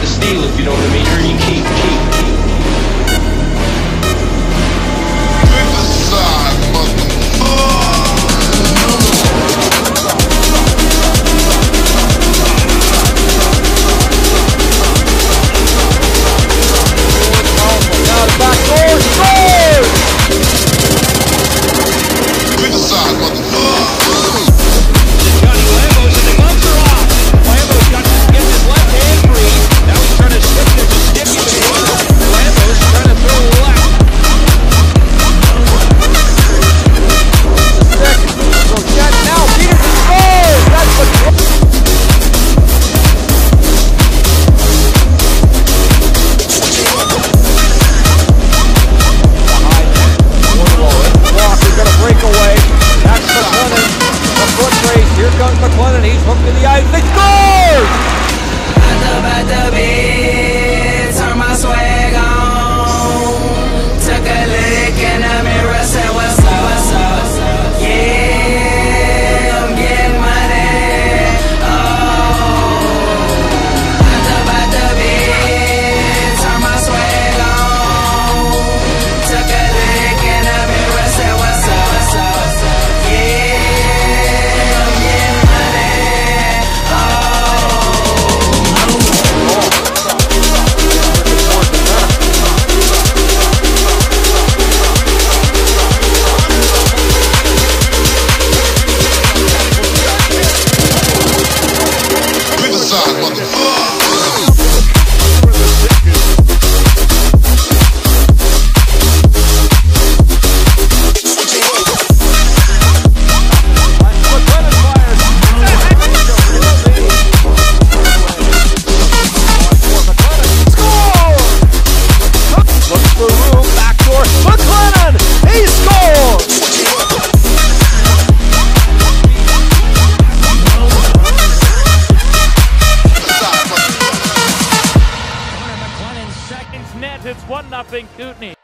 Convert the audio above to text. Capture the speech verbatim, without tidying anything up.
to steal, if you know what I mean. Earn your keep, keep, keep. Here comes McClellan, he's hooked to the ice, they scored! At the, at the beat, turn my swag on. Took a lick in the mirror, said what's up, what's up? Yeah, I'm getting money. Oh, at the, at the beat, turn my swag on. Took a lick in the mirror, said what's up, what's up? Yeah. Net, it's one nothing Kootenai.